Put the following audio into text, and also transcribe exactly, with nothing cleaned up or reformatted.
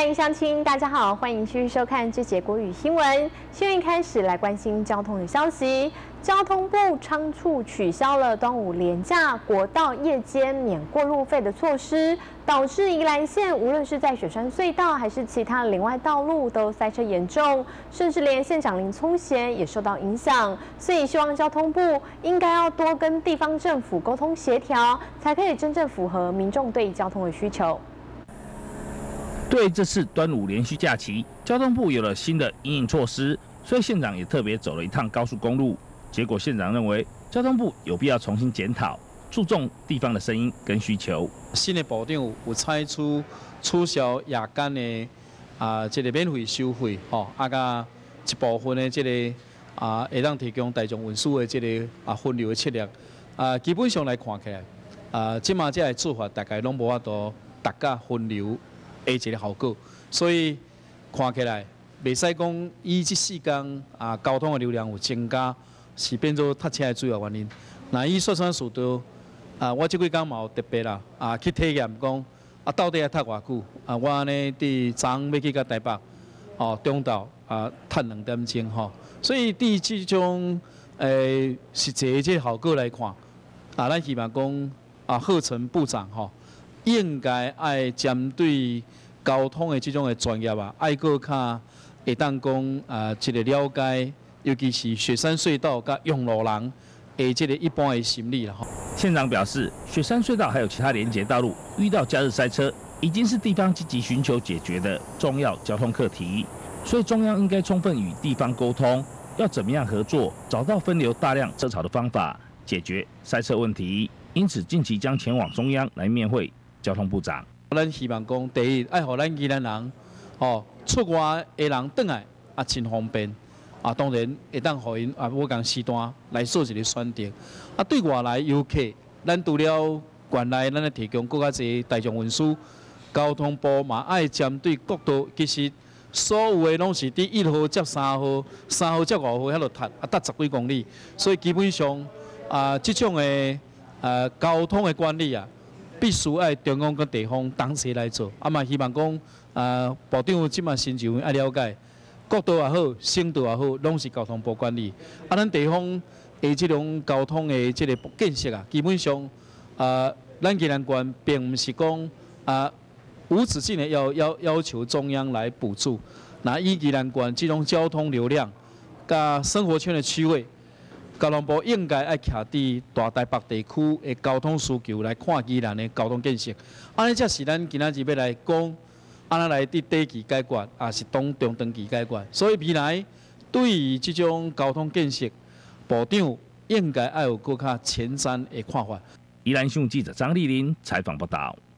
来迎乡亲，大家好，欢迎继续收看这节国语新闻。新闻一开始来关心交通的消息。交通部仓促取消了端午连假国道夜间免过路费的措施，导致宜兰县无论是在雪山隧道还是其他林外道路都塞车严重，甚至连县长林聪贤也受到影响。所以希望交通部应该要多跟地方政府沟通协调，才可以真正符合民众对交通的需求。 对这次端午连续假期，交通部有了新的因应措施，所以县长也特别走了一趟高速公路。结果县长认为，交通部有必要重新检讨，注重地方的声音跟需求。 新的部长有采取取消夜间的啊，这个免费收费，吼，啊，甲一部分的这个啊，会当提供大众运输的这个啊分流的策略。啊，基本上来看起来，啊，即马这个做法大概拢无法度达到分流。 的一个效果，所以看起来袂使讲伊即四天啊交通的流量有增加，是变做塞车的主要原因。那伊雪山速度啊，我即几天嘛有特别啦啊去体验讲啊到底要塞偌久啊？我安尼伫昨昏要去到台北，哦中昼啊塞两点钟吼，所以伫即种诶实际的即效果来看，啊咱希望讲啊贺陈部长吼。 应该爱针对交通的这种的专业啊，爱个较会当讲啊，一个了解，尤其是雪山隧道甲用路人的这个一般的心理啦。 县长表示，雪山隧道还有其他连结道路遇到假日塞车，已经是地方积极寻求解决的重要交通课题，所以中央应该充分与地方沟通，要怎么样合作，找到分流大量车潮的方法，解决塞车问题。因此，近期将前往中央来面会。 交通部长， 咱希望讲，第一，爱互咱宜兰人，哦，出外的人转来啊，真方便。啊，当然会当互因啊，我讲时段来做一个选择。啊，对外来游客，咱除了原来咱咧提供更加侪大众运输，交通部嘛爱针对国道，其实所有的拢是伫一号接三号，三号接五号遐落踏啊，踏十几公里。所以基本上啊，这种的呃交通的管理啊。 必须爱中央跟地方同齐来做，啊嘛希望讲，啊部长即马新就爱了解，国道也好，省道也好，拢是交通部管理。啊，咱地方的这种交通的这个建设啊，基本上，啊，咱宜兰县并唔是讲啊无止境的要要要求中央来补助。那以宜兰县这种交通流量，甲生活圈的区位。 交通部应该爱徛伫大台北地区的交通需求来看宜兰的交通建设，安尼才是咱今仔日要来讲，安怎来伫短期解决，也是当中长期解决。所以未来对于这种交通建设，部长应该爱有更较前瞻的看法。 宜兰新闻记者张丽玲采访报道。